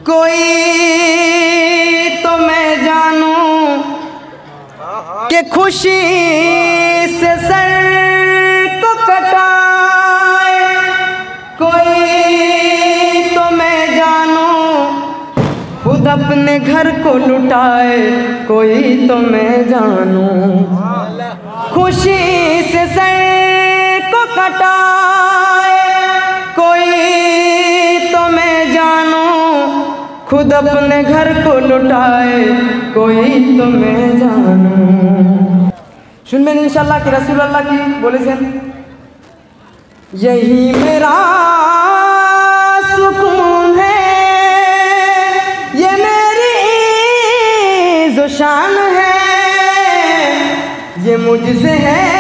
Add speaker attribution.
Speaker 1: कोई तो मैं जानूं कि खुशी से सर को कटाए, कोई तो मैं जानूं खुद अपने घर को लुटाए, कोई तो मैं जानूं खुशी से सर को कटाए, कोई तो मैं जानूं खुद अपने घर को लुटाए, कोई तो मैं जानूं। सुनबें इंशाल्लाह कि रसूल अल्लाह की बोले से यही मेरा सुकून है, ये मेरी जो शान है, ये मुझसे है